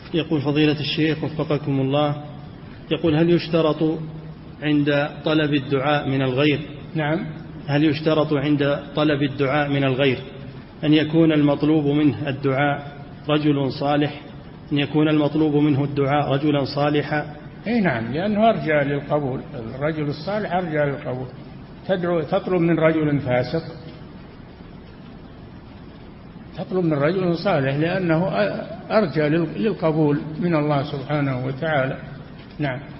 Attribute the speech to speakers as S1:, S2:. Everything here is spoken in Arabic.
S1: يقول فضيلة الشيخ وفقكم الله، يقول هل يشترط عند طلب الدعاء من الغير؟
S2: نعم.
S1: هل يشترط عند طلب الدعاء من الغير أن يكون المطلوب منه الدعاء رجل صالح، أن يكون المطلوب منه الدعاء رجلا صالحا؟
S2: اي نعم، لأنه أرجى للقبول، الرجل الصالح أرجى للقبول. تطلب من رجل فاسق، تطلب من رجل صالح لأنه أرجى للقبول من الله سبحانه وتعالى. نعم.